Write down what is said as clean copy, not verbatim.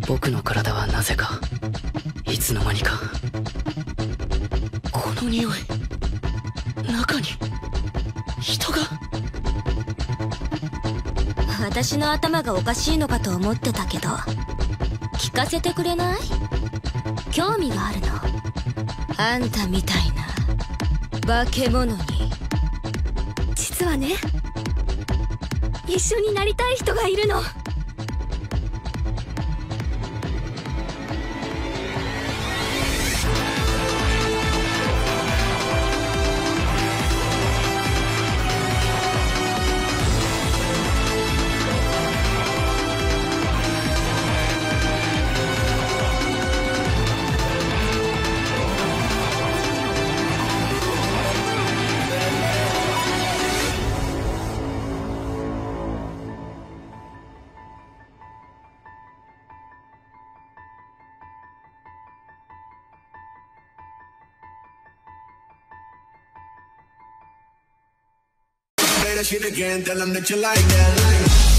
僕の体はなぜかいつの間にかこの匂い、中に人が。 私の頭がおかしいのかと思ってたけど、聞かせてくれない？興味があるの。あんたみたいな化け物に。実はね、一緒になりたい人がいるの。 Say that shit again, tell them that you like that.